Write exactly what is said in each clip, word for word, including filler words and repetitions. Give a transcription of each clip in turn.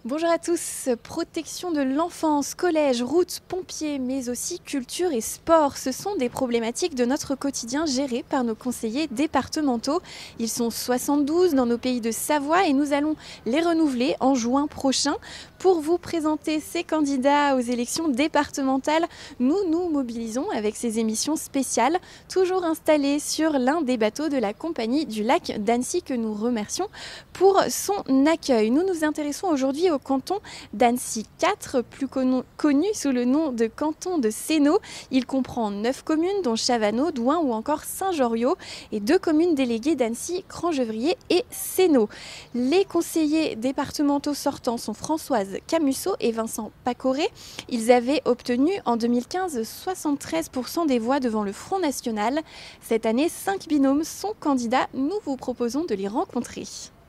Bonjour à tous, protection de l'enfance, collège, routes, pompiers, mais aussi culture et sport. Ce sont des problématiques de notre quotidien gérées par nos conseillers départementaux. Ils sont soixante-douze dans nos pays de Savoie et nous allons les renouveler en juin prochain. Pour vous présenter ces candidats aux élections départementales, nous nous mobilisons avec ces émissions spéciales, toujours installées sur l'un des bateaux de la compagnie du lac d'Annecy que nous remercions pour son accueil. Nous nous intéressons aujourd'hui au canton d'Annecy quatre, plus connu, connu sous le nom de canton de Sénaux. Il comprend neuf communes dont Chavanaux, Douin ou encore Saint-Joriot et deux communes déléguées d'Annecy, Crangevrier et Sénaux. Les conseillers départementaux sortants sont Françoise Camusso et Vincent Pacoré. Ils avaient obtenu en deux mille quinze soixante-treize pour cent des voix devant le Front National. Cette année, cinq binômes sont candidats. Nous vous proposons de les rencontrer.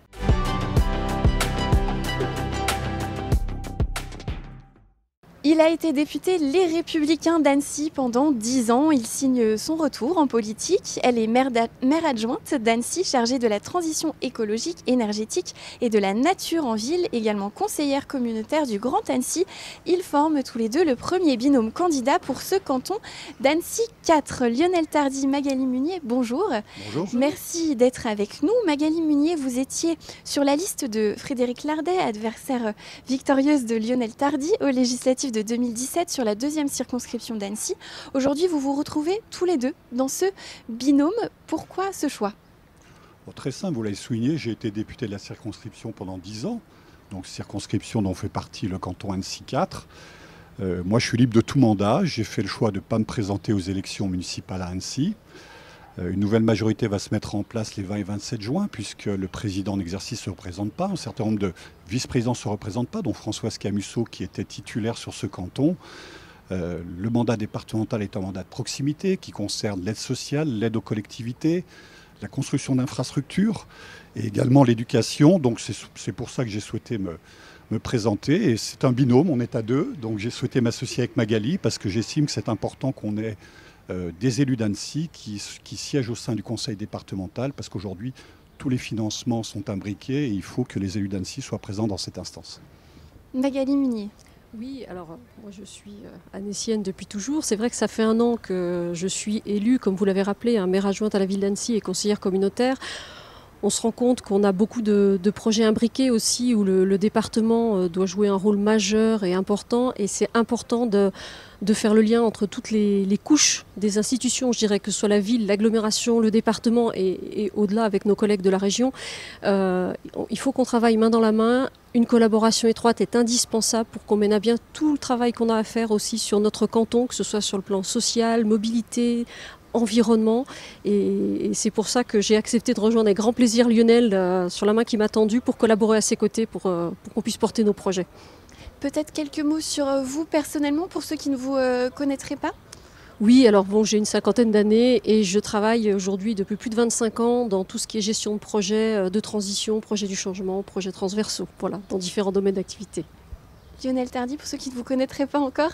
Il a été député Les Républicains d'Annecy pendant dix ans. Il signe son retour en politique. Elle est maire, maire adjointe d'Annecy, chargée de la transition écologique, énergétique et de la nature en ville, également conseillère communautaire du Grand Annecy. Ils forment tous les deux le premier binôme candidat pour ce canton d'Annecy quatre. Lionel Tardy, Magali Munier, bonjour. Bonjour. Merci d'être avec nous. Magali Munier, vous étiez sur la liste de Frédéric Lardet, adversaire victorieuse de Lionel Tardy aux législatives de deux mille dix-sept sur la deuxième circonscription d'Annecy. Aujourd'hui, vous vous retrouvez tous les deux dans ce binôme. Pourquoi ce choix ? Bon, très simple, vous l'avez souligné, j'ai été député de la circonscription pendant dix ans, donc circonscription dont fait partie le canton Annecy quatre. Euh, moi, je suis libre de tout mandat. J'ai fait le choix de ne pas me présenter aux élections municipales à Annecy. Euh, une nouvelle majorité va se mettre en place les vingt et vingt-sept juin, puisque le président en exercice ne se représente pas. Un certain nombre de vice-présidents ne se représentent pas, dont Françoise Camusso, qui était titulaire sur ce canton. Euh, le mandat départemental est un mandat de proximité qui concerne l'aide sociale, l'aide aux collectivités, la construction d'infrastructures et également l'éducation. Donc c'est pour ça que j'ai souhaité me, me présenter. Et c'est un binôme, on est à deux. Donc j'ai souhaité m'associer avec Magali parce que j'estime que c'est important qu'on ait euh, des élus d'Annecy qui, qui siègent au sein du conseil départemental parce qu'aujourd'hui, tous les financements sont imbriqués et il faut que les élus d'Annecy soient présents dans cette instance. Magali Munier. Oui, alors moi je suis annécienne depuis toujours. C'est vrai que ça fait un an que je suis élue, comme vous l'avez rappelé, hein, maire adjointe à la ville d'Annecy et conseillère communautaire. On se rend compte qu'on a beaucoup de, de projets imbriqués aussi où le, le département doit jouer un rôle majeur et important. Et c'est important de, de faire le lien entre toutes les, les couches des institutions, je dirais que ce soit la ville, l'agglomération, le département et, et au-delà avec nos collègues de la région. Euh, il faut qu'on travaille main dans la main. Une collaboration étroite est indispensable pour qu'on mène à bien tout le travail qu'on a à faire aussi sur notre canton, que ce soit sur le plan social, mobilité, environnement. Et, et c'est pour ça que j'ai accepté de rejoindre avec grand plaisir Lionel euh, sur la main qui m'a tendue pour collaborer à ses côtés pour, euh, pour qu'on puisse porter nos projets. Peut-être quelques mots sur vous personnellement pour ceux qui ne vous euh, connaîtraient pas ? Oui, alors bon, j'ai une cinquantaine d'années et je travaille aujourd'hui depuis plus de vingt-cinq ans dans tout ce qui est gestion de projets de transition, projets du changement, projets transversaux, voilà, dans différents domaines d'activité. Lionel Tardy, pour ceux qui ne vous connaîtraient pas encore.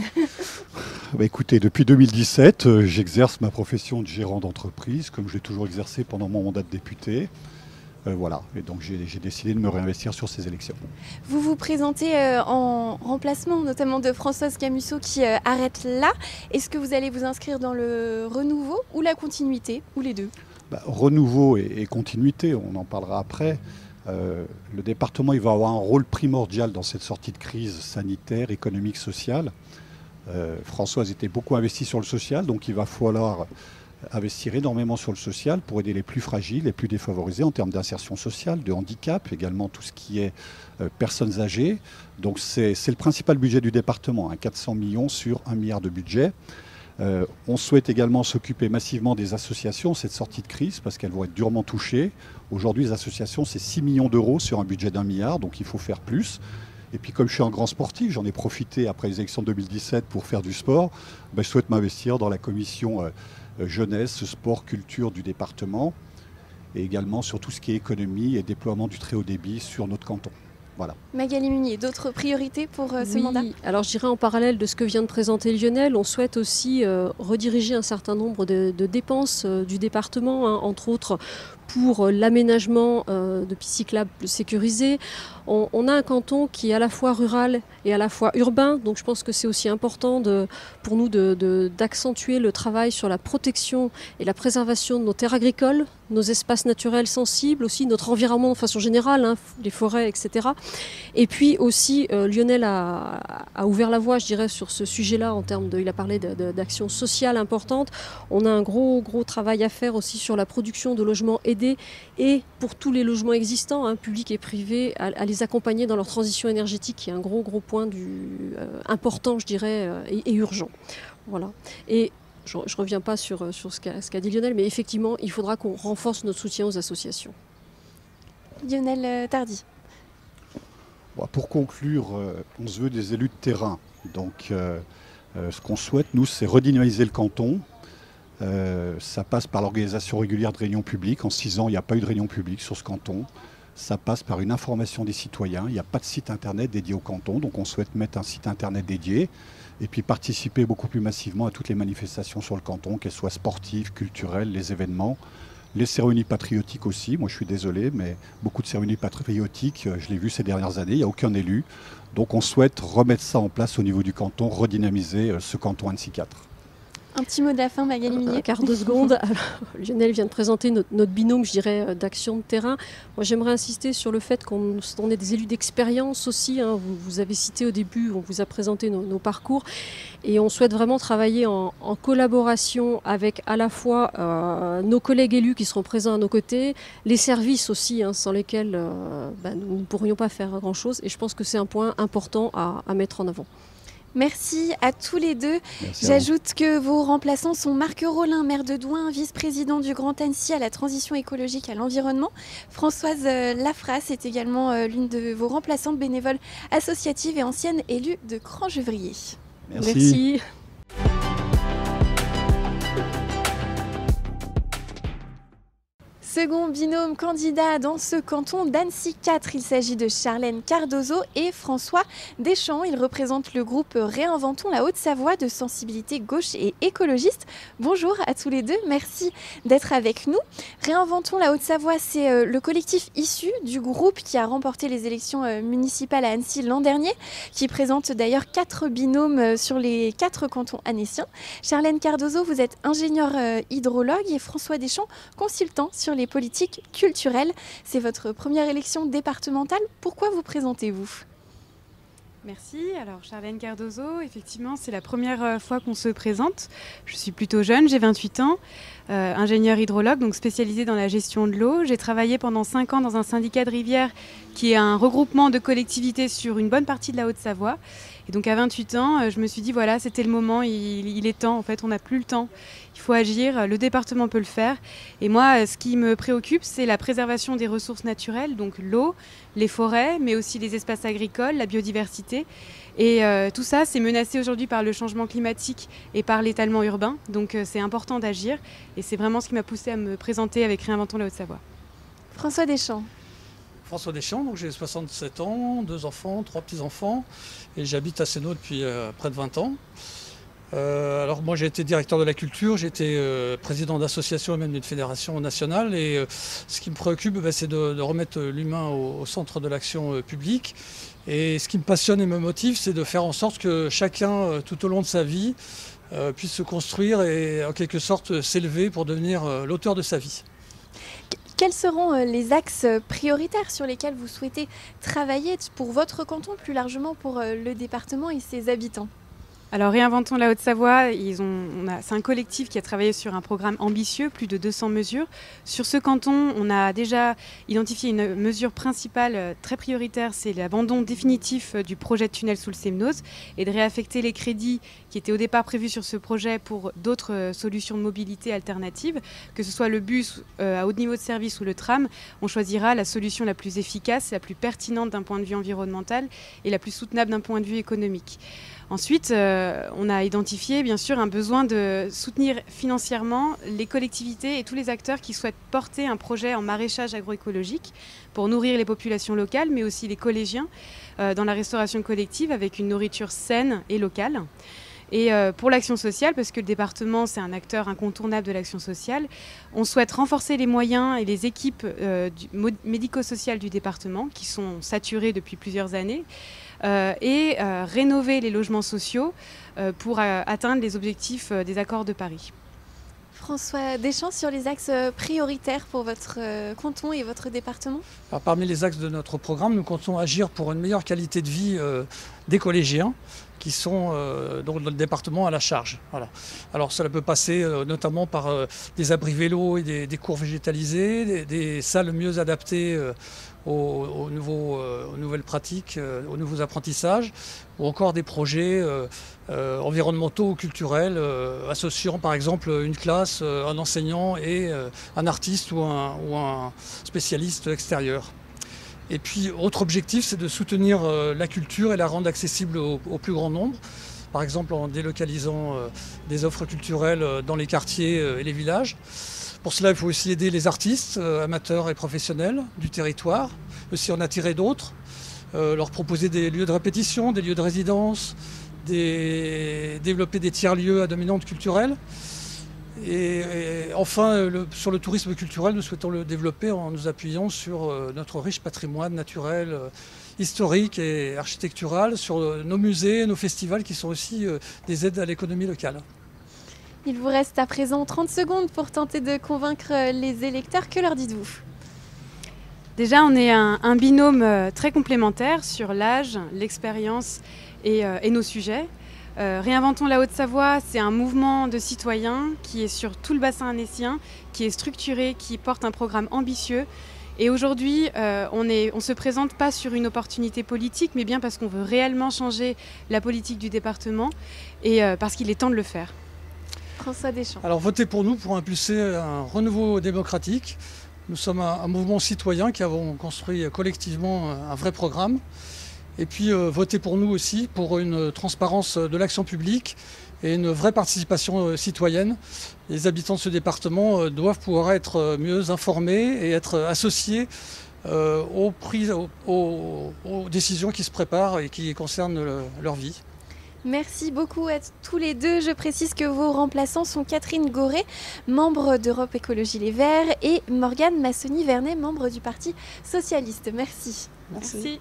Bah écoutez, depuis deux mille dix-sept, euh, j'exerce ma profession de gérant d'entreprise, comme je l'ai toujours exercé pendant mon mandat de député. Euh, voilà, et donc j'ai décidé de me réinvestir sur ces élections. Vous vous présentez euh, en remplacement notamment de Françoise Camusso qui euh, arrête là. Est-ce que vous allez vous inscrire dans le renouveau ou la continuité, ou les deux ? bah, Renouveau et, et continuité, on en parlera après. Euh, le département il va avoir un rôle primordial dans cette sortie de crise sanitaire, économique, sociale. Euh, Françoise était beaucoup investie sur le social, donc il va falloir investir énormément sur le social pour aider les plus fragiles, les plus défavorisés en termes d'insertion sociale, de handicap, également tout ce qui est euh, personnes âgées. Donc c'est le principal budget du département, hein, quatre cents millions sur un milliard de budget. Euh, on souhaite également s'occuper massivement des associations, cette sortie de crise, parce qu'elles vont être durement touchées. Aujourd'hui, les associations, c'est six millions d'euros sur un budget d'un milliard, donc il faut faire plus. Et puis comme je suis un grand sportif, j'en ai profité après les élections de deux mille dix-sept pour faire du sport, ben, je souhaite m'investir dans la commission euh, jeunesse, sport, culture du département, et également sur tout ce qui est économie et déploiement du très haut débit sur notre canton. Voilà. Magali Munier, d'autres priorités pour euh, ce oui, mandat? Alors je dirais en parallèle de ce que vient de présenter Lionel, on souhaite aussi euh, rediriger un certain nombre de, de dépenses euh, du département, hein, entre autres pour l'aménagement euh, de pistes cyclables sécurisées. On, on a un canton qui est à la fois rural et à la fois urbain, donc je pense que c'est aussi important de, pour nous de, de, d'accentuer le travail sur la protection et la préservation de nos terres agricoles, nos espaces naturels sensibles, aussi notre environnement de façon générale, hein, les forêts, et cetera. Et puis aussi, euh, Lionel a, a ouvert la voie, je dirais, sur ce sujet-là, en termes de, il a parlé de, de, d'actions sociales importantes. On a un gros, gros travail à faire aussi sur la production de logements aidés et pour tous les logements existants, hein, publics et privés, à, à les accompagner dans leur transition énergétique, qui est un gros, gros point du, euh, important, je dirais, euh, et, et urgent. Voilà. Et je ne reviens pas sur, sur ce qu'a, ce qu'a dit Lionel, mais effectivement, il faudra qu'on renforce notre soutien aux associations. Lionel Tardy. Bon, pour conclure, euh, on se veut des élus de terrain. Donc, euh, euh, ce qu'on souhaite, nous, c'est redynamiser le canton. Euh, ça passe par l'organisation régulière de réunions publiques. En six ans, il n'y a pas eu de réunion publique sur ce canton. Ça passe par une information des citoyens. Il n'y a pas de site internet dédié au canton, donc on souhaite mettre un site internet dédié et puis participer beaucoup plus massivement à toutes les manifestations sur le canton, qu'elles soient sportives, culturelles, les événements, les cérémonies patriotiques aussi. Moi, je suis désolé, mais beaucoup de cérémonies patriotiques, je l'ai vu ces dernières années, il n'y a aucun élu. Donc on souhaite remettre ça en place au niveau du canton, redynamiser ce canton Annecy quatre. Un petit mot de la fin, Magali Munier. Un quart de seconde. Alors, Lionel vient de présenter notre, notre binôme, je dirais, d'action de terrain. Moi, j'aimerais insister sur le fait qu'on on est des élus d'expérience aussi. Hein. Vous, vous avez cité au début, on vous a présenté nos, nos parcours. Et on souhaite vraiment travailler en, en collaboration avec à la fois euh, nos collègues élus qui seront présents à nos côtés, les services aussi, hein, sans lesquels euh, ben, nous ne pourrions pas faire grand-chose. Et je pense que c'est un point important à, à mettre en avant. Merci à tous les deux. J'ajoute que vos remplaçants sont Marc Rollin, maire de Douin, vice-président du Grand Annecy à la transition écologique à l'environnement. Françoise Lafrasse est également l'une de vos remplaçantes bénévoles associatives et ancienne élue de Crangevrier. Merci. Merci. Second binôme candidat dans ce canton d'Annecy quatre, il s'agit de Charlène Cardozo et François Deschamps. Ils représentent le groupe Réinventons la Haute-Savoie de sensibilité gauche et écologiste. Bonjour à tous les deux, merci d'être avec nous. Réinventons la Haute-Savoie, c'est le collectif issu du groupe qui a remporté les élections municipales à Annecy l'an dernier, qui présente d'ailleurs quatre binômes sur les quatre cantons annéciens. Charlène Cardozo, vous êtes ingénieure hydrologue et François Deschamps, consultant sur les politiques culturelles. C'est votre première élection départementale. Pourquoi vous présentez-vous ? Merci. Alors Charlène Cardozo, effectivement, c'est la première fois qu'on se présente. Je suis plutôt jeune, j'ai vingt-huit ans, euh, ingénieure hydrologue, donc spécialisée dans la gestion de l'eau. J'ai travaillé pendant cinq ans dans un syndicat de rivière qui est un regroupement de collectivités sur une bonne partie de la Haute-Savoie. Et donc à vingt-huit ans, je me suis dit voilà, c'était le moment, il, il est temps, en fait, on n'a plus le temps. Il faut agir, le département peut le faire. Et moi, ce qui me préoccupe, c'est la préservation des ressources naturelles, donc l'eau, les forêts, mais aussi les espaces agricoles, la biodiversité. Et euh, tout ça, c'est menacé aujourd'hui par le changement climatique et par l'étalement urbain. Donc euh, c'est important d'agir. Et c'est vraiment ce qui m'a poussée à me présenter avec Réinventons la Haute-Savoie. François Deschamps. François Deschamps, donc j'ai soixante-sept ans, deux enfants, trois petits-enfants, et j'habite à Sénaux depuis euh, près de vingt ans. Euh, alors moi j'ai été directeur de la culture, j'ai été euh, président d'association et même d'une fédération nationale, et euh, ce qui me préoccupe, bah, c'est de, de remettre l'humain au, au centre de l'action euh, publique. Et ce qui me passionne et me motive, c'est de faire en sorte que chacun, euh, tout au long de sa vie, euh, puisse se construire et en quelque sorte s'élever pour devenir euh, l'auteur de sa vie. Quels seront les axes prioritaires sur lesquels vous souhaitez travailler pour votre canton, plus largement pour le département et ses habitants ? Alors Réinventons la Haute-Savoie, ils ont, on a, c'est un collectif qui a travaillé sur un programme ambitieux, plus de deux cents mesures. Sur ce canton, on a déjà identifié une mesure principale très prioritaire, c'est l'abandon définitif du projet de tunnel sous le Sémenos et de réaffecter les crédits qui étaient au départ prévus sur ce projet pour d'autres solutions de mobilité alternatives, que ce soit le bus euh, à haut niveau de service ou le tram. On choisira la solution la plus efficace, la plus pertinente d'un point de vue environnemental et la plus soutenable d'un point de vue économique. Ensuite, euh, on a identifié bien sûr un besoin de soutenir financièrement les collectivités et tous les acteurs qui souhaitent porter un projet en maraîchage agroécologique pour nourrir les populations locales, mais aussi les collégiens euh, dans la restauration collective avec une nourriture saine et locale. Et euh, pour l'action sociale, parce que le département c'est un acteur incontournable de l'action sociale, on souhaite renforcer les moyens et les équipes euh, du, médico-sociales du département qui sont saturées depuis plusieurs années euh, et euh, rénover les logements sociaux euh, pour euh, atteindre les objectifs euh, des accords de Paris. François Deschamps, sur les axes prioritaires pour votre euh, canton et votre département? Alors, parmi les axes de notre programme, nous comptons agir pour une meilleure qualité de vie euh, des collégiens qui sont euh, donc dans le département à la charge. Voilà. Alors cela peut passer euh, notamment par euh, des abris vélos et des, des cours végétalisés, des, des salles mieux adaptées euh, aux, aux, nouveaux, euh, aux nouvelles pratiques, euh, aux nouveaux apprentissages, ou encore des projets euh, euh, environnementaux ou culturels euh, associant par exemple une classe, euh, un enseignant et euh, un artiste ou un, ou un spécialiste extérieur. Et puis, autre objectif, c'est de soutenir euh, la culture et la rendre accessible au, au plus grand nombre. Par exemple, en délocalisant euh, des offres culturelles euh, dans les quartiers euh, et les villages. Pour cela, il faut aussi aider les artistes, euh, amateurs et professionnels du territoire, aussi en attirer d'autres, euh, leur proposer des lieux de répétition, des lieux de résidence, des... développer des tiers-lieux à dominante culturelle. Et, et enfin, le, sur le tourisme culturel, nous souhaitons le développer en nous appuyant sur euh, notre riche patrimoine naturel, euh, historique et architectural, sur euh, nos musées, nos festivals qui sont aussi euh, des aides à l'économie locale. Il vous reste à présent trente secondes pour tenter de convaincre les électeurs. Que leur dites-vous? Déjà, on est un, un binôme euh, très complémentaire sur l'âge, l'expérience et, euh, et nos sujets. Euh, Réinventons la Haute-Savoie, c'est un mouvement de citoyens qui est sur tout le bassin annécien, qui est structuré, qui porte un programme ambitieux. Et aujourd'hui, euh, on ne se présente pas sur une opportunité politique, mais bien parce qu'on veut réellement changer la politique du département et euh, parce qu'il est temps de le faire. François Deschamps. Alors votez pour nous pour impulser un renouveau démocratique. Nous sommes un, un mouvement citoyen qui avons construit collectivement un vrai programme. Et puis euh, votez pour nous aussi pour une transparence de l'action publique et une vraie participation euh, citoyenne. Les habitants de ce département euh, doivent pouvoir être euh, mieux informés et être associés euh, aux, prises, aux, aux, aux décisions qui se préparent et qui concernent le, leur vie. Merci beaucoup à tous les deux. Je précise que vos remplaçants sont Catherine Goré, membre d'Europe Écologie Les Verts, et Morgane Massoni-Vernet, membre du Parti Socialiste. Merci. Merci. Merci.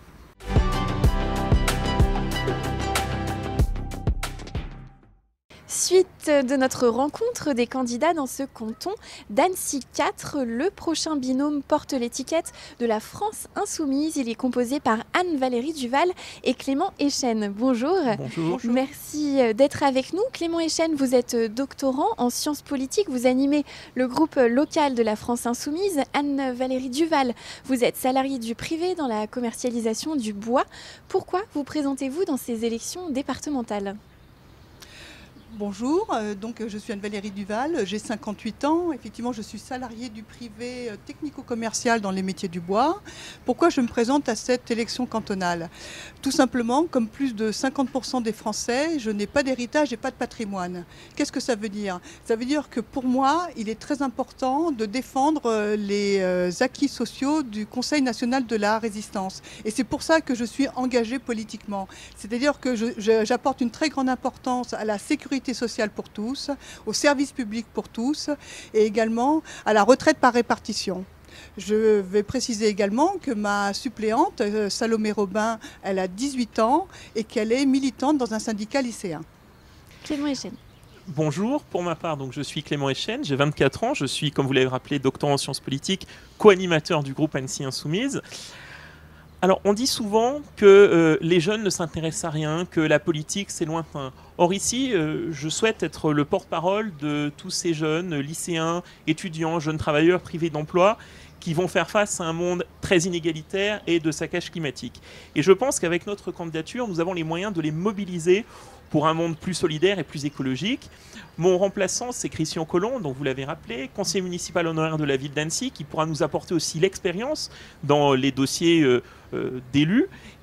Suite de notre rencontre des candidats dans ce canton d'Annecy quatre, le prochain binôme porte l'étiquette de la France Insoumise. Il est composé par Anne-Valérie Duval et Clément Echen. Bonjour. Bonjour. Merci d'être avec nous. Clément Echen, vous êtes doctorant en sciences politiques. Vous animez le groupe local de la France Insoumise. Anne-Valérie Duval, vous êtes salariée du privé dans la commercialisation du bois. Pourquoi vous présentez-vous dans ces élections départementales ? Bonjour, euh, donc je suis Anne-Valérie Duval, j'ai cinquante-huit ans. Effectivement, je suis salariée du privé euh, technico-commercial dans les métiers du bois. Pourquoi je me présente à cette élection cantonale? Tout simplement, comme plus de cinquante pour cent des Français, je n'ai pas d'héritage et pas de patrimoine. Qu'est-ce que ça veut dire? Ça veut dire que pour moi, il est très important de défendre euh, les euh, acquis sociaux du Conseil national de la résistance. Et c'est pour ça que je suis engagée politiquement. C'est-à-dire que je, je, j'apporte une très grande importance à la sécurité sociale pour tous, au service public pour tous et également à la retraite par répartition. Je vais préciser également que ma suppléante, Salomé Robin, elle a dix-huit ans et qu'elle est militante dans un syndicat lycéen. Clément Echen. Bonjour, pour ma part, donc je suis Clément Echen, j'ai vingt-quatre ans, je suis, comme vous l'avez rappelé, doctorant en sciences politiques, co-animateur du groupe Annecy Insoumise. Alors, on dit souvent que euh, les jeunes ne s'intéressent à rien, que la politique, c'est lointain. Or ici, euh, je souhaite être le porte-parole de tous ces jeunes, lycéens, étudiants, jeunes travailleurs privés d'emploi, qui vont faire face à un monde très inégalitaire et de saccage climatique. Et je pense qu'avec notre candidature, nous avons les moyens de les mobiliser pour un monde plus solidaire et plus écologique. Mon remplaçant, c'est Christian Collomb, dont vous l'avez rappelé, conseiller municipal honoraire de la ville d'Annecy, qui pourra nous apporter aussi l'expérience dans les dossiers euh, euh, d'élus.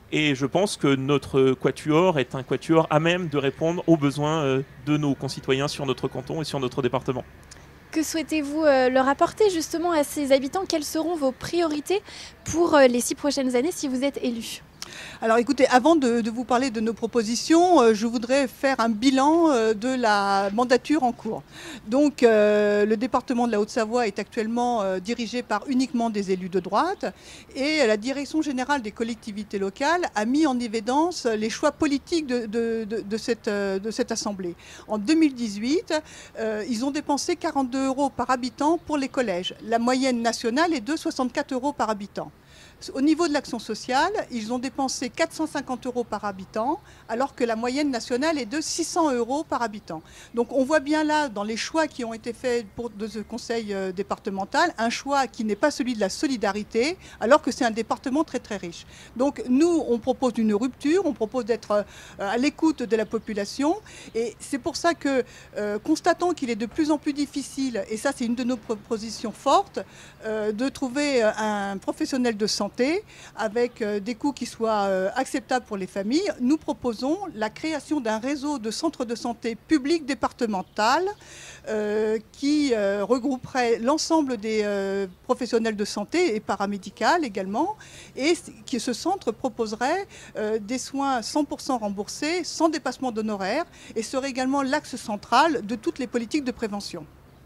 Et je pense que notre quatuor est un quatuor à même de répondre aux besoins euh, de nos concitoyens sur notre canton et sur notre département. Que souhaitez-vous euh, leur apporter justement à ces habitants? Quelles seront vos priorités pour euh, les six prochaines années si vous êtes élu? Alors écoutez, avant de, de vous parler de nos propositions, euh, je voudrais faire un bilan euh, de la mandature en cours. Donc euh, le département de la Haute-Savoie est actuellement euh, dirigé par uniquement des élus de droite et la direction générale des collectivités locales a mis en évidence les choix politiques de, de, de, de, cette, de cette assemblée. En deux mille dix-huit, euh, ils ont dépensé quarante-deux euros par habitant pour les collèges. La moyenne nationale est de soixante-quatre euros par habitant. Au niveau de l'action sociale, ils ont dépensé quatre cent cinquante euros par habitant, alors que la moyenne nationale est de six cents euros par habitant. Donc on voit bien là, dans les choix qui ont été faits pour de ce conseil euh, départemental, un choix qui n'est pas celui de la solidarité, alors que c'est un département très très riche. Donc nous, on propose une rupture, on propose d'être euh, à l'écoute de la population, et c'est pour ça que, euh, constatant qu'il est de plus en plus difficile, et ça c'est une de nos propositions fortes, euh, de trouver un professionnel de santé avec des coûts qui soient acceptables pour les familles, nous proposons la création d'un réseau de centres de santé publics départemental euh, qui euh, regrouperait l'ensemble des euh, professionnels de santé et paramédical également, et qui ce centre proposerait euh, des soins cent pour cent remboursés, sans dépassement d'honoraires, et serait également l'axe central de toutes les politiques de prévention.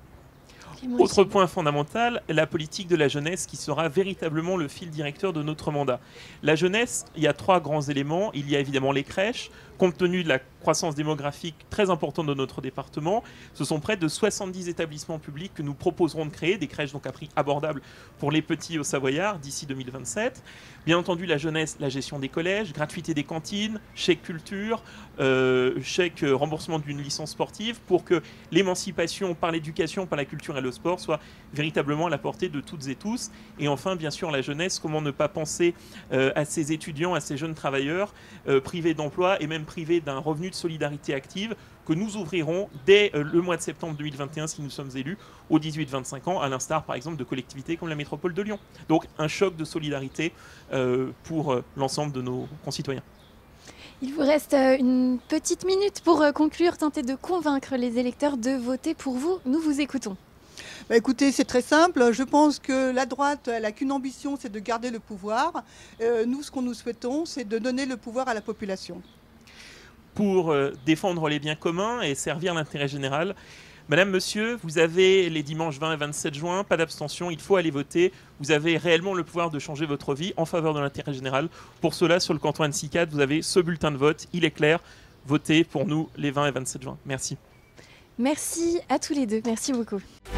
Autre point fondamental, la politique de la jeunesse qui sera véritablement le fil directeur de notre mandat. La jeunesse, il y a trois grands éléments. Il y a évidemment les crèches. Compte tenu de la croissance démographique très importante de notre département, ce sont près de soixante-dix établissements publics que nous proposerons de créer, des crèches donc à prix abordable pour les petits au Savoyard d'ici deux mille vingt-sept. Bien entendu, la jeunesse, la gestion des collèges, gratuité des cantines, chèque culture, euh, chèque euh, remboursement d'une licence sportive pour que l'émancipation par l'éducation, par la culture et le sport soit véritablement à la portée de toutes et tous. Et enfin, bien sûr, la jeunesse, comment ne pas penser euh, à ces étudiants, à ces jeunes travailleurs euh, privés d'emploi et même privés d'un revenu de solidarité active que nous ouvrirons dès euh, le mois de septembre deux mille vingt et un si nous sommes élus aux dix-huit vingt-cinq ans, à l'instar par exemple de collectivités comme la métropole de Lyon. Donc un choc de solidarité euh, pour euh, l'ensemble de nos concitoyens. Il vous reste une petite minute pour conclure, tenter de convaincre les électeurs de voter pour vous. Nous vous écoutons. Bah écoutez, c'est très simple. Je pense que la droite, elle n'a qu'une ambition, c'est de garder le pouvoir. Euh, nous, ce qu'on nous souhaitons, c'est de donner le pouvoir à la population. Pour euh, défendre les biens communs et servir l'intérêt général, Madame, Monsieur, vous avez les dimanches vingt et vingt-sept juin, pas d'abstention, il faut aller voter. Vous avez réellement le pouvoir de changer votre vie en faveur de l'intérêt général. Pour cela, sur le canton Annecy quatre, vous avez ce bulletin de vote, il est clair. Votez pour nous les vingt et vingt-sept juin. Merci. Merci à tous les deux. Merci beaucoup.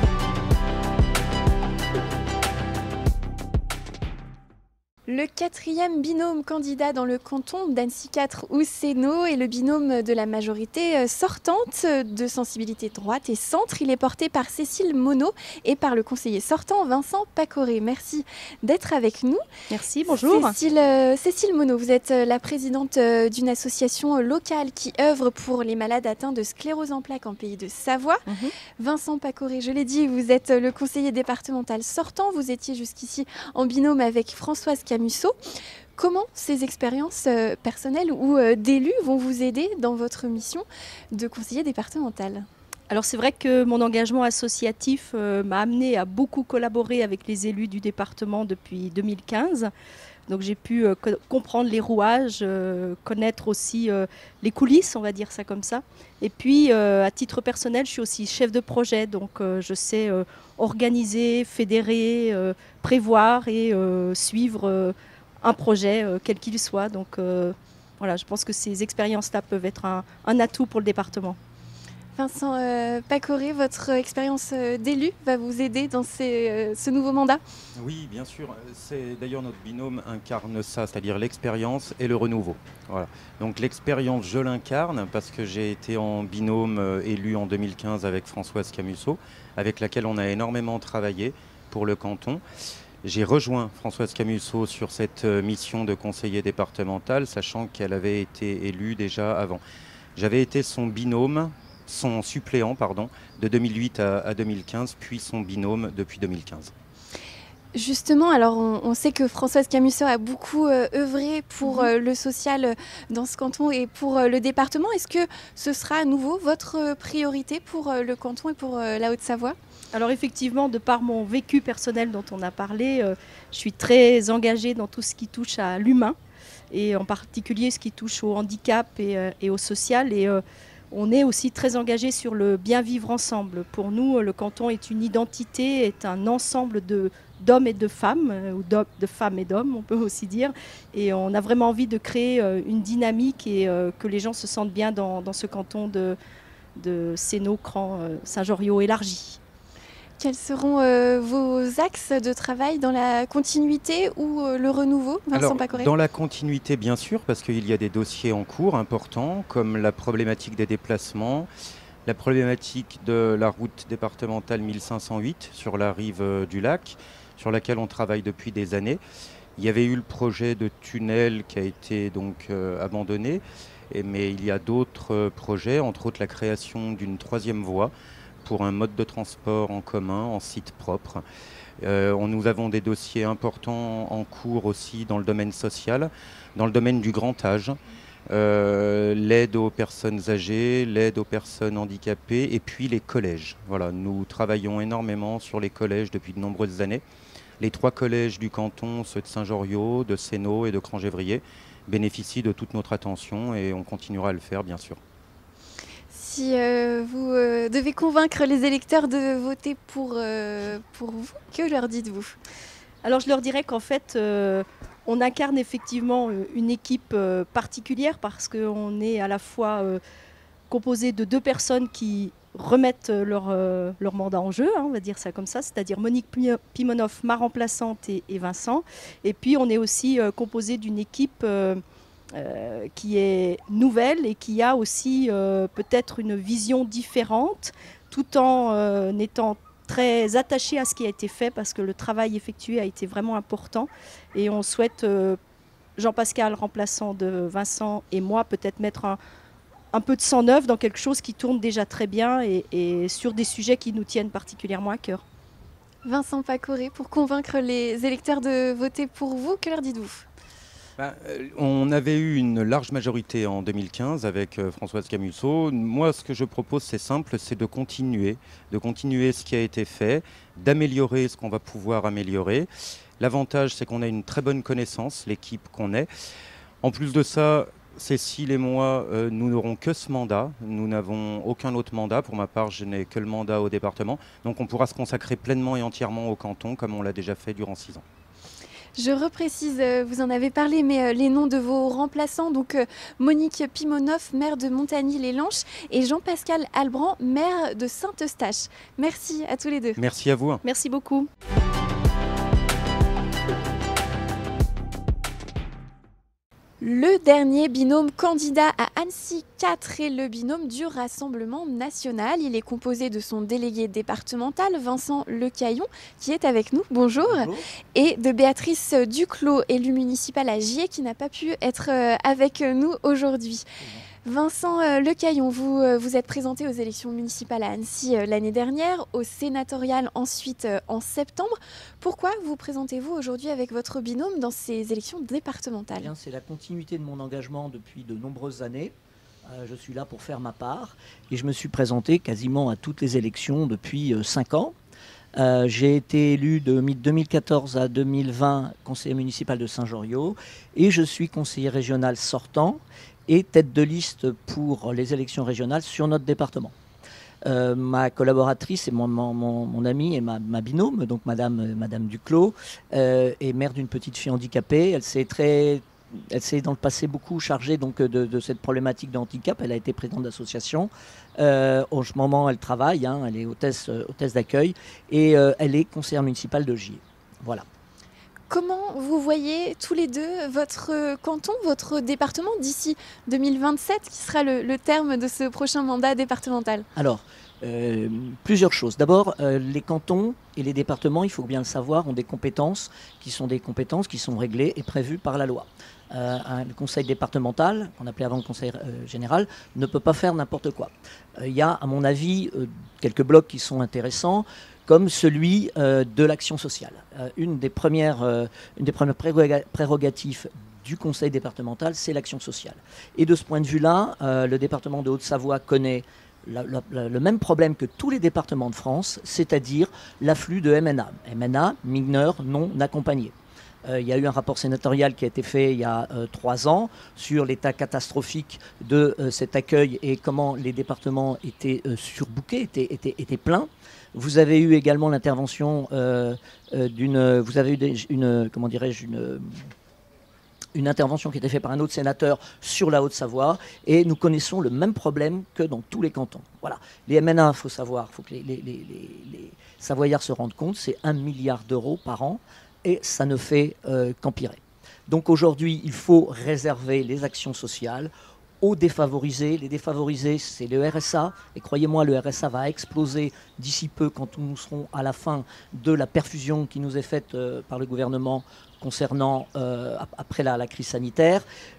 Le quatrième binôme candidat dans le canton d'Annecy quatre ou Sénaux est le binôme de la majorité sortante de sensibilité droite et centre. Il est porté par Cécile Monod et par le conseiller sortant Vincent Pacoré. Merci d'être avec nous. Merci, bonjour. Cécile, euh, Cécile Monod, vous êtes la présidente euh, d'une association locale qui œuvre pour les malades atteints de sclérose en plaques en pays de Savoie. Mm-hmm. Vincent Pacoré, je l'ai dit, vous êtes le conseiller départemental sortant. Vous étiez jusqu'ici en binôme avec Françoise Camusot. Comment ces expériences euh, personnelles ou euh, d'élus vont vous aider dans votre mission de conseiller départemental ? Alors c'est vrai que mon engagement associatif euh, m'a amené à beaucoup collaborer avec les élus du département depuis deux mille quinze. Donc j'ai pu euh, co- comprendre les rouages, euh, connaître aussi euh, les coulisses, on va dire ça comme ça. Et puis euh, à titre personnel, je suis aussi chef de projet, donc euh, je sais euh, organiser, fédérer, euh, prévoir et euh, suivre euh, un projet, euh, quel qu'il soit. Donc euh, voilà, je pense que ces expériences-là peuvent être un, un atout pour le département. Vincent euh, Pacoré, votre expérience euh, d'élu va vous aider dans ces, euh, ce nouveau mandat ? Oui, bien sûr. C'est d'ailleurs notre binôme incarne ça, c'est-à-dire l'expérience et le renouveau. Voilà. Donc l'expérience, je l'incarne parce que j'ai été en binôme euh, élu en deux mille quinze avec Françoise Camusot, avec laquelle on a énormément travaillé pour le canton. J'ai rejoint Françoise Camusot sur cette euh, mission de conseiller départemental, sachant qu'elle avait été élue déjà avant. J'avais été son binôme, son suppléant, pardon, de deux mille huit à, à deux mille quinze, puis son binôme depuis deux mille quinze. Justement, alors on, on sait que Françoise Camusot a beaucoup euh, œuvré pour Mhm. euh, le social euh, dans ce canton et pour euh, le département. Est-ce que ce sera à nouveau votre euh, priorité pour euh, le canton et pour euh, la Haute-Savoie? Alors effectivement, de par mon vécu personnel dont on a parlé, euh, je suis très engagée dans tout ce qui touche à l'humain et en particulier ce qui touche au handicap et, euh, et au social. Et euh, on est aussi très engagé sur le bien vivre ensemble. Pour nous, le canton est une identité, est un ensemble de d'hommes et de femmes, euh, ou d'hom- de femmes et d'hommes, on peut aussi dire. Et on a vraiment envie de créer euh, une dynamique et euh, que les gens se sentent bien dans, dans ce canton de, de Sénaux, Cran, euh, Saint-Joriot élargi. Quels seront euh, vos axes de travail dans la continuité ou euh, le renouveau, Vincent Alors, Pacoré? dans la continuité, bien sûr, parce qu'il y a des dossiers en cours importants, comme la problématique des déplacements, la problématique de la route départementale mille cinq cent huit sur la rive euh, du lac, sur laquelle on travaille depuis des années. Il y avait eu le projet de tunnel qui a été donc euh, abandonné, et- mais il y a d'autres euh, projets, entre autres la création d'une troisième voie pour un mode de transport en commun, en site propre. Euh, on- nous avons des dossiers importants en cours aussi dans le domaine social, dans le domaine du grand âge, euh, l'aide aux personnes âgées, l'aide aux personnes handicapées et puis les collèges. Voilà, nous travaillons énormément sur les collèges depuis de nombreuses années. Les trois collèges du canton, ceux de Saint-Joriot, de Sénaux et de Crangévrier, bénéficient de toute notre attention et on continuera à le faire, bien sûr. Si euh, vous euh, devez convaincre les électeurs de voter pour, euh, pour vous, que leur dites-vous? Alors je leur dirais qu'en fait, euh, on incarne effectivement euh, une équipe euh, particulière parce qu'on est à la fois euh, composé de deux personnes qui remettent euh, leur, euh, leur mandat en jeu, hein, on va dire ça comme ça, c'est-à-dire Monique Pi- Pimonoff, ma remplaçante, et, et Vincent. Et puis on est aussi euh, composé d'une équipe euh, euh, qui est nouvelle et qui a aussi euh, peut-être une vision différente, tout en euh, étant très attaché à ce qui a été fait parce que le travail effectué a été vraiment important et on souhaite, euh, Jean-Pascal remplaçant de Vincent et moi, peut-être mettre un, un peu de sang neuf dans quelque chose qui tourne déjà très bien et, et sur des sujets qui nous tiennent particulièrement à cœur. Vincent Pacoré, pour convaincre les électeurs de voter pour vous, que leur dites-vous? Ben, euh, on avait eu une large majorité en deux mille quinze avec euh, Françoise Camusot. Moi, ce que je propose, c'est simple, c'est de continuer, de continuer ce qui a été fait, d'améliorer ce qu'on va pouvoir améliorer. L'avantage, c'est qu'on a une très bonne connaissance, l'équipe qu'on est. En plus de ça, Cécile et moi, euh, nous n'aurons que ce mandat. Nous n'avons aucun autre mandat. Pour ma part, je n'ai que le mandat au département. Donc on pourra se consacrer pleinement et entièrement au canton, comme on l'a déjà fait durant six ans. Je reprécise, euh, vous en avez parlé, mais euh, les noms de vos remplaçants, donc euh, Monique Pimonoff, maire de Montagny-les-Lanches, et Jean-Pascal Albrand, maire de Saint-Eustache. Merci à tous les deux. Merci à vous. Merci beaucoup. Le dernier binôme candidat à Annecy quatre est le binôme du Rassemblement national. Il est composé de son délégué départemental, Vincent Lecaillon, qui est avec nous. Bonjour. Bonjour. Et de Béatrice Duclos, élue municipale à Gier, qui n'a pas pu être euh, avec nous aujourd'hui. Vincent euh, Lecaillon, vous euh, vous êtes présenté aux élections municipales à Annecy euh, l'année dernière, aux sénatoriales ensuite euh, en septembre. Pourquoi vous présentez-vous aujourd'hui avec votre binôme dans ces élections départementales? Bien, c'est la continuité de mon engagement depuis de nombreuses années. Euh, je suis là pour faire ma part et je me suis présenté quasiment à toutes les élections depuis euh, cinq ans. Euh, j'ai été élu de deux mille quatorze à deux mille vingt conseiller municipal de Saint-Joriot et je suis conseiller régional sortant et tête de liste pour les élections régionales sur notre département. Euh, ma collaboratrice et mon, mon, mon, mon amie et ma, ma binôme, donc Madame, euh, Madame Duclos, euh, est mère d'une petite fille handicapée. Elle s'est très, elle s'est dans le passé beaucoup chargée donc de, de cette problématique de handicap. Elle a été présidente d'association. Euh, en ce moment, elle travaille. Hein, elle est hôtesse, euh, hôtesse d'accueil et euh, elle est conseillère municipale de Gier. Voilà. Comment vous voyez tous les deux votre canton, votre département d'ici deux mille vingt-sept, qui sera le, le terme de ce prochain mandat départemental? Alors, euh, plusieurs choses. D'abord, euh, les cantons et les départements, il faut bien le savoir, ont des compétences qui sont des compétences qui sont réglées et prévues par la loi. Euh, un, le conseil départemental, qu'on appelait avant le conseil euh, général, ne peut pas faire n'importe quoi. Il euh, y a, à mon avis, euh, quelques blocs qui sont intéressants. comme celui euh, de l'action sociale. Euh, une, des premières, euh, une des premières prérogatives du conseil départemental, c'est l'action sociale. Et de ce point de vue-là, euh, le département de Haute-Savoie connaît la, la, la, le même problème que tous les départements de France, c'est-à-dire l'afflux de M N A. M N A, mineurs non accompagnés. Euh, il y a eu un rapport sénatorial qui a été fait il y a euh, trois ans sur l'état catastrophique de euh, cet accueil et comment les départements étaient euh, surbookés, étaient, étaient, étaient pleins. Vous avez eu également l'intervention euh, euh, d'une, vous avez eu des, une, comment dirais-je, une une intervention qui a été faite par un autre sénateur sur la Haute-Savoie, et nous connaissons le même problème que dans tous les cantons. Voilà. Les M N A, il faut savoir, il faut que les, les, les, les Savoyards se rendent compte, c'est un milliard d'euros par an, et ça ne fait euh, qu'empirer. Donc aujourd'hui, il faut réserver les actions sociales aux défavorisés. Les défavorisés, c'est le R S A, et croyez-moi, le R S A va exploser d'ici peu quand nous serons à la fin de la perfusion qui nous est faite euh, par le gouvernement concernant, euh, après la, la crise sanitaire.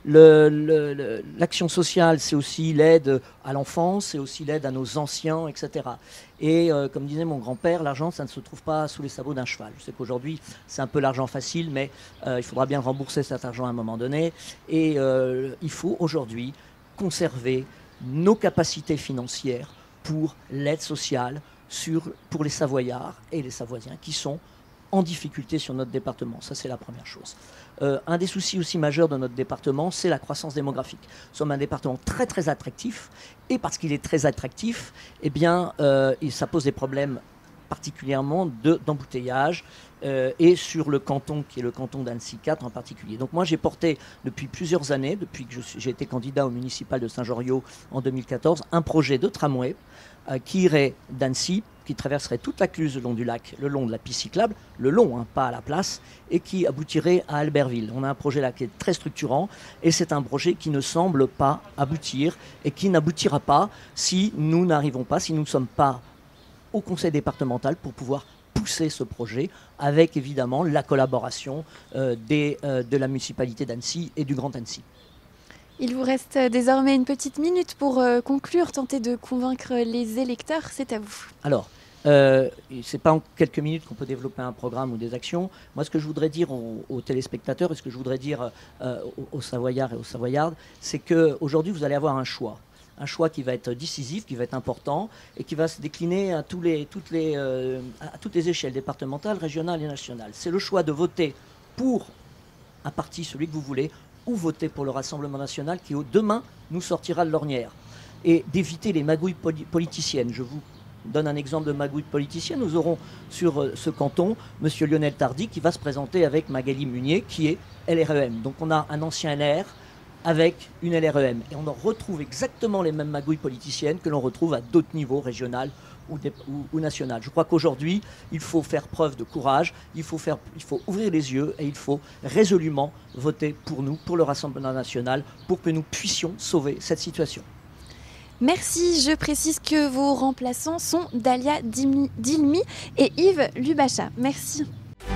L'action sociale, c'est aussi l'aide à l'enfance, c'est aussi l'aide à nos anciens, et cetera. Et euh, comme disait mon grand-père, l'argent, ça ne se trouve pas sous les sabots d'un cheval. Je sais qu'aujourd'hui, c'est un peu l'argent facile, mais euh, il faudra bien rembourser cet argent à un moment donné. Et euh, il faut aujourd'hui conserver nos capacités financières pour l'aide sociale sur, pour les Savoyards et les Savoisiens qui sont en difficulté sur notre département. Ça, c'est la première chose. Euh, un des soucis aussi majeurs de notre département, c'est la croissance démographique. Nous sommes un département très, très attractif, et parce qu'il est très attractif, eh bien, euh, ça pose des problèmes particulièrement d'embouteillage, euh, et sur le canton, qui est le canton d'Annecy quatre en particulier. Donc moi, j'ai porté depuis plusieurs années, depuis que j'ai été candidat au municipal de Saint-Joriot en deux mille quatorze, un projet de tramway euh, qui irait d'Annecy, qui traverserait toute la Cluse le long du lac, le long de la piste cyclable, le long, hein, pas à la place, et qui aboutirait à Albertville. On a un projet là qui est très structurant, et c'est un projet qui ne semble pas aboutir, et qui n'aboutira pas si nous n'arrivons pas, si nous ne sommes pas au conseil départemental pour pouvoir pousser ce projet, avec évidemment la collaboration euh, des, euh, de la municipalité d'Annecy et du Grand Annecy. Il vous reste désormais une petite minute pour euh, conclure, tenter de convaincre les électeurs, c'est à vous. Alors, euh, ce n'est pas en quelques minutes qu'on peut développer un programme ou des actions. Moi, ce que je voudrais dire aux, aux téléspectateurs, et ce que je voudrais dire euh, aux, aux Savoyards et aux Savoyardes, c'est qu'aujourd'hui, vous allez avoir un choix. Un choix qui va être décisif, qui va être important, et qui va se décliner à, tous les, toutes, les, euh, à toutes les échelles, départementales, régionales et nationales. C'est le choix de voter pour un parti, celui que vous voulez, ou voter pour le Rassemblement national qui, demain, nous sortira de l'ornière. Et d'éviter les magouilles politiciennes. Je vous donne un exemple de magouille politicienne. Nous aurons sur ce canton M. Lionel Tardy qui va se présenter avec Magali Munier, qui est L R E M. Donc on a un ancien L R avec une L R E M. Et on en retrouve exactement les mêmes magouilles politiciennes que l'on retrouve à d'autres niveaux, régional ou, ou, ou national. Je crois qu'aujourd'hui, il faut faire preuve de courage, il faut, faire, il faut ouvrir les yeux et il faut résolument voter pour nous, pour le Rassemblement national, pour que nous puissions sauver cette situation. Merci, je précise que vos remplaçants sont Dalia Dilmi et Yves Lubacha. Merci.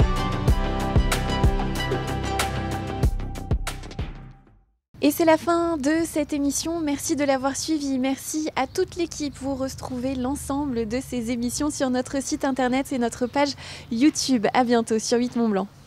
Et c'est la fin de cette émission. Merci de l'avoir suivi. Merci à toute l'équipe. Vous retrouvez l'ensemble de ces émissions sur notre site internet et notre page YouTube. À bientôt sur huit Mont Blanc.